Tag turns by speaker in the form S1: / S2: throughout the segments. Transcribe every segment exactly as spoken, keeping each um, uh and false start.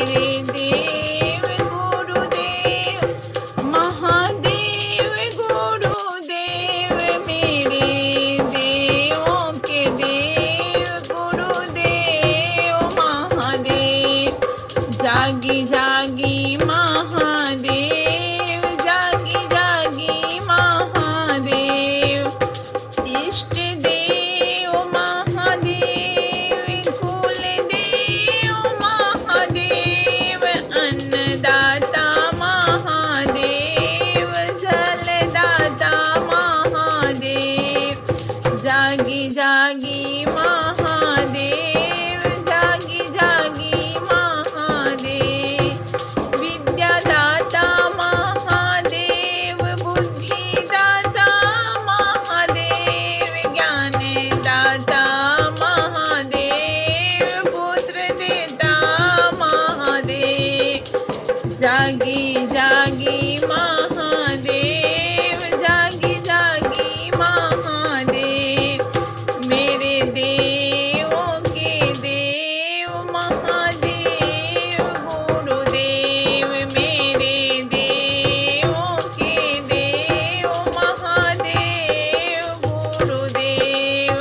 S1: मेरे देव गुरुदेव, महादेव गुरुदेव, मेरे देवों के देव गुरुदेव महादेव। जागी जागी महादेव, जागी जागी महादेव, इष्ट देव महादेव, कुल देव महादेव, अन्नदाता महादेव, जलदाता महादेव। जागी जागी महादेव, जागी जागी महादेव, विद्यादाता महादेव, बुद्धिदाता महादेव, ज्ञानदाता महादेव, पुत्र देता महादेव। जागी जागी महादेव, जागी जागी महादेव, मेरे देवों के देव महादेव गुरुदेव, मेरे देवों के देव महादेव गुरुदेव।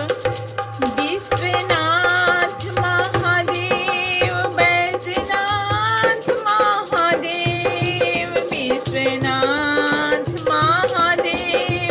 S1: विश्वनाथ महादेव, बैजनाथ महादेव, विश्वनाथ महादेव,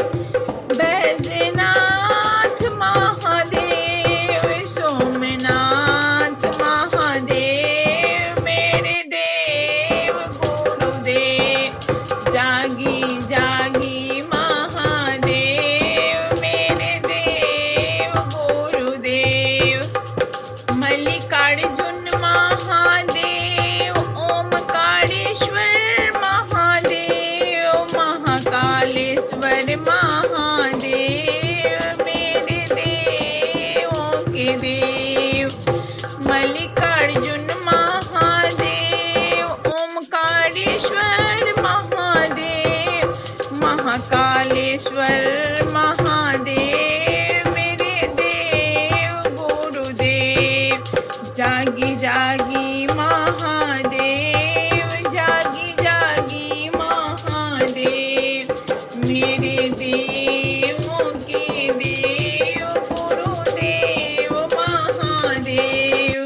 S1: बैजनाथ महादेव, सोमनाथ महादेव, मेरे देव गुरुदेव। जागी जागी महादेव, मेरे देव गुरुदेव। मल्लिकार्जुन महादेव, ओमकारेश्वर महादेव, महाकालेश्वर महादेव, मेरे देवों के देव। मल्लिकार्जुन महादेव, ओमकारेश्वर महादेव, महाकालेश्वर महादेव, मेरे देव गुरुदेव। जागी जागी महादेव, जागी जागी महादेव, मेरे देवों के देव गुरुदेव महादेव।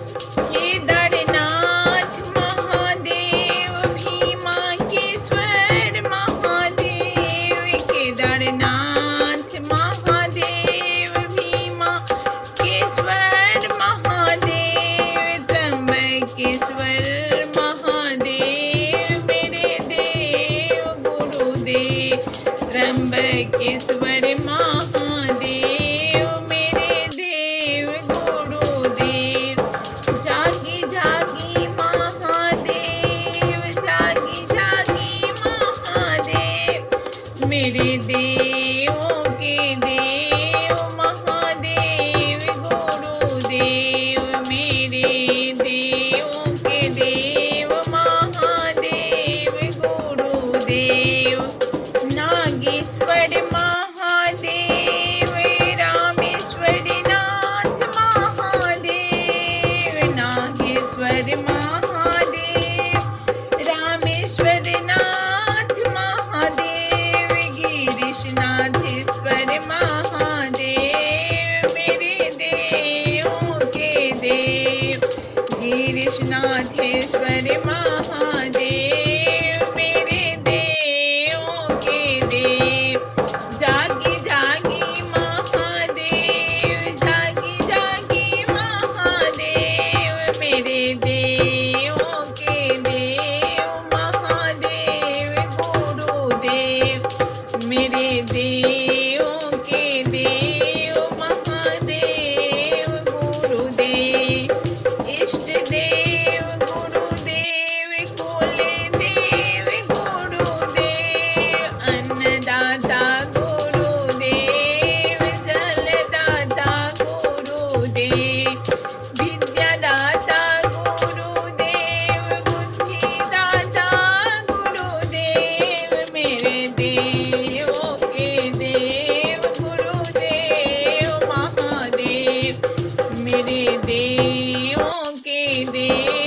S1: केदारनाथ महादेव, भीमाकेश्वर महादेव, केदारनाथ महादेव, भीमाकेश्वर महादेव, त्र्यंबकेश्वर महादेव, मेरे देव गुरुदेव। त्र्यंबकेश्वर महादेव, मेरे देव गुरुदेव। जागी जागी महादेव, जागी जागी महादेव, मेरे देवों के देव महादेव गुरुदेव, मेरे देवों के देव महादेव गुरुदेव। नागेश्वर महादेव, रामेश्वरनाथ महादेव, नागेश्वर महादेव, रामेश्वरनाथ महादेव, गिरीशनाथेश्वर महादेव, मेरे देवों के देव। गिरीशनाथेश्वर महादेव, मेरे देवों के देव। जागी जागी महादेव, जागी जागी महादेव, मेरे देवों के देव महादेव गुरुदेव, मेरे देवों के देव महादेव गुरुदेव। इष्ट देव गुरुदेव, कुल देव गुरुदेव, अन्नदाता गुरुदेव, जलदाता गुरुदेव, विद्यादाता गुरुदेव, बुद्धिदाता गुरुदेव, मेरे देवों के देव गुरुदेव महादेव, मेरे देवों के देव